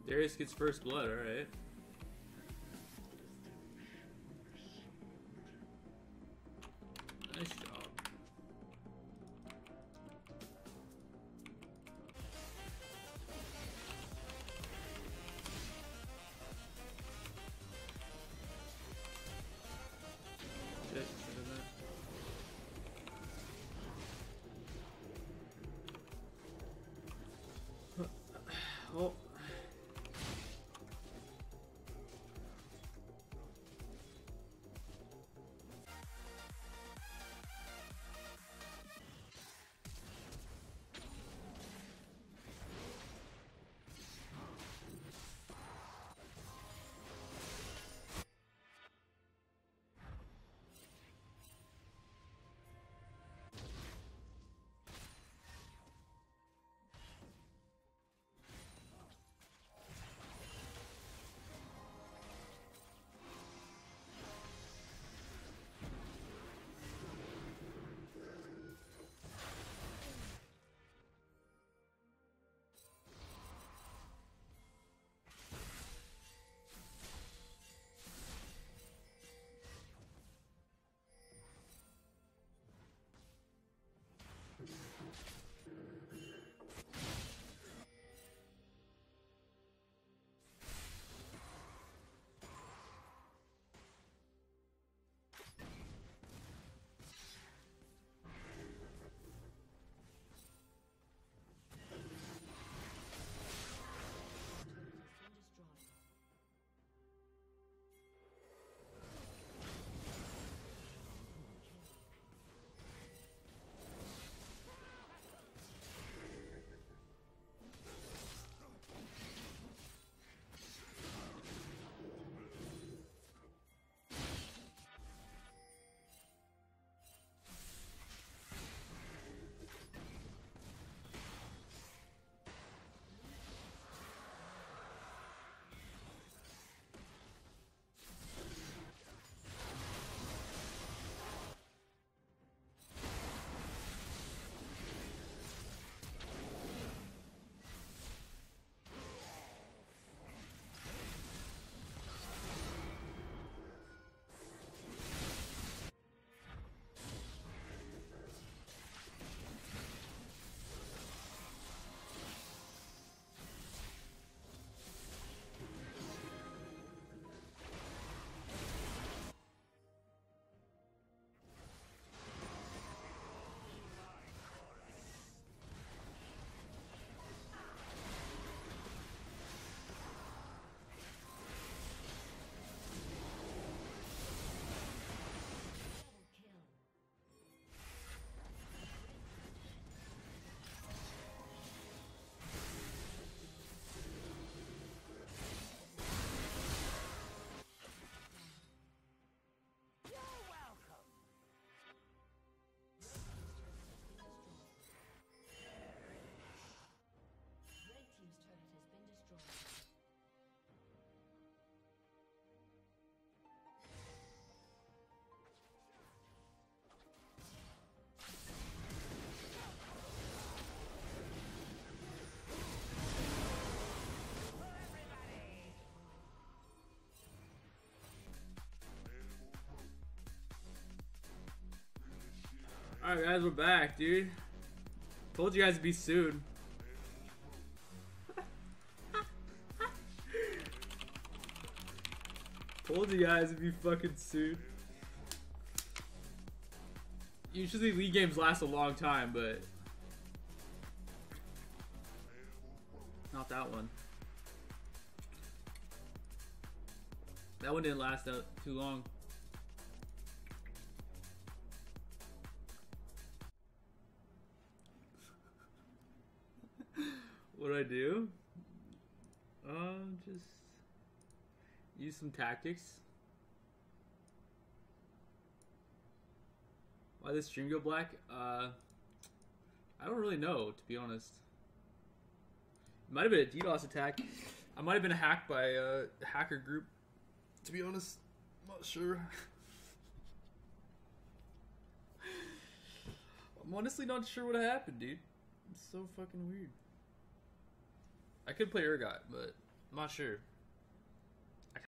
Darius gets first blood, alright. Nice job. Shit, should have done. Oh. Alright guys, we're back, dude. Told you guys to be soon. Told you guys to be fucking soon. Usually League games last a long time, but not that one. That one didn't last out too long. What'd I do? Just use some tactics. Why did the stream go black? I don't really know, to be honest. It might have been a DDoS attack. I might have been hacked by a hacker group, to be honest. I'm not sure. I'm honestly not sure what happened, dude. It's so fucking weird. I could play Urgot, but I'm not sure.